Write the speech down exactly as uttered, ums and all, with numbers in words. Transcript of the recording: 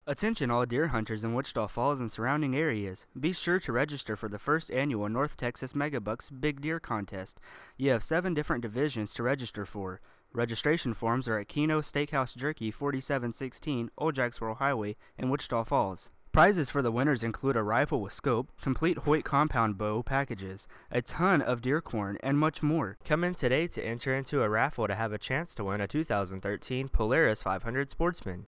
Attention all deer hunters in Wichita Falls and surrounding areas. Be sure to register for the first annual North Texas Megabucks Big Deer Contest. You have seven different divisions to register for. Registration forms are at Keno Steakhouse Jerky, forty-seven sixteen Old Jacksboro Highway in Wichita Falls. Prizes for the winners include a rifle with scope, complete Hoyt compound bow packages, a ton of deer corn, and much more. Come in today to enter into a raffle to have a chance to win a two thousand thirteen Polaris five hundred Sportsman.